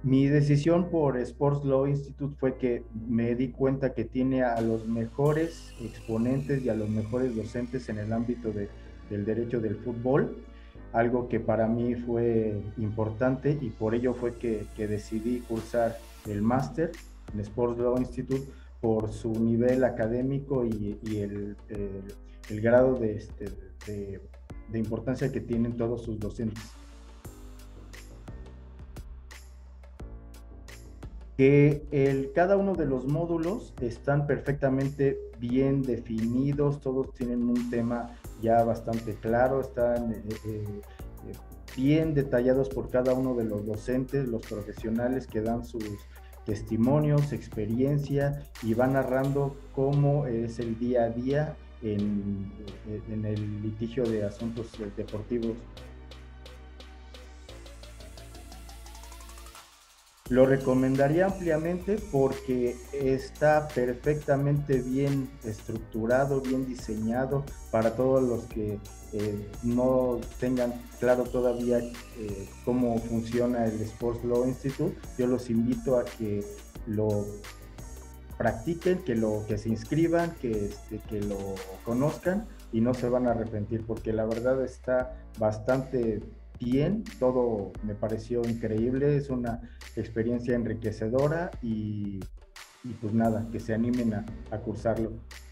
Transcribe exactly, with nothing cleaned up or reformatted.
Mi decisión por Sports Law Institute fue que me di cuenta que tiene a los mejores exponentes y a los mejores docentes en el ámbito de, del derecho del fútbol, algo que para mí fue importante y por ello fue que, que decidí cursar el máster en Sports Law Institute por su nivel académico y, y el, el, el, grado de, este, de, de importancia que tienen todos sus docentes. Que el, cada uno de los módulos están perfectamente bien definidos, todos tienen un tema ya bastante claro, están eh, eh, bien detallados por cada uno de los docentes, los profesionales que dan sus testimonios, experiencia y van narrando cómo es el día a día en, en el litigio de asuntos deportivos. Lo recomendaría ampliamente porque está perfectamente bien estructurado, bien diseñado para todos los que eh, no tengan claro todavía eh, cómo funciona el Sports Law Institute. Yo los invito a que lo practiquen, que, lo, que se inscriban, que, este, que lo conozcan y no se van a arrepentir porque la verdad está bastante bien, todo me pareció increíble, es una experiencia enriquecedora y, y pues nada, que se animen a, a cursarlo.